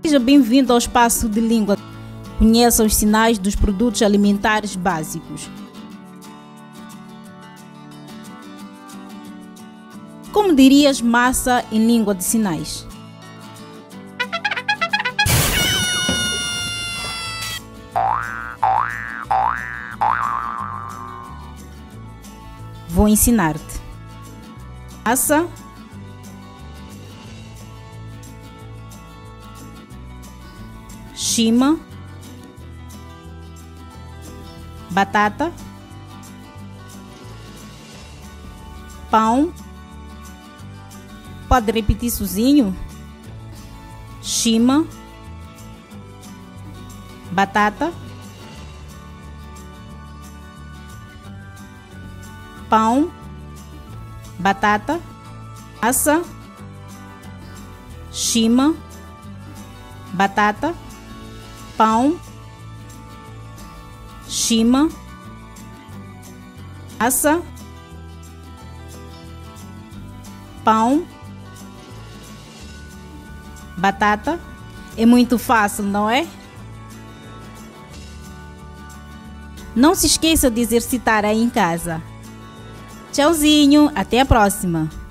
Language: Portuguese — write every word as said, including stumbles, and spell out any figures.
Seja bem-vindo ao Espaço de Língua. Conheça os sinais dos produtos alimentares básicos. Como dirias massa em língua de sinais? Vou ensinar-te. Massa, shima, batata, pão. Pode repetir sozinho? Shima, batata, pão, batata, massa, shima, batata, pão, shima, massa, pão, batata. É muito fácil, não é? Não se esqueça de exercitar aí em casa. Tchauzinho, até a próxima!